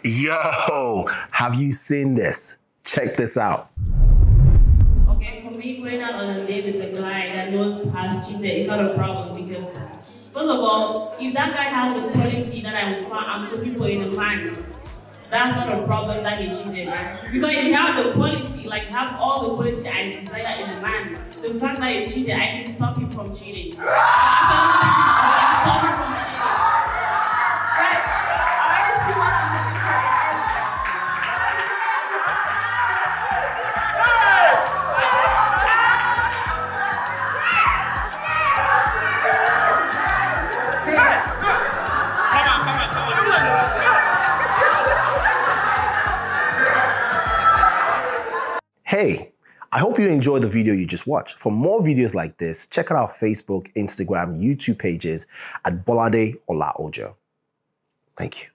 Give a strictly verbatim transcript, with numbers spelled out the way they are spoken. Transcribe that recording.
Yo, have you seen this? Check this out. Okay, for me, going out on a date with a guy that knows has cheated is not a problem because, first of all, if that guy has the quality that I would, I'm looking for in a man, that's not a problem that he cheated, right? Because if you have the quality, like you have all the quality I desire in a man, the fact that he cheated, I can stop him from cheating. I can stop him from cheating. Right? I already see what I'm looking for. Hey, I hope you enjoyed the video you just watched. For more videos like this, check out our Facebook, Instagram, YouTube pages at Bolade Ola-Ojo. Thank you.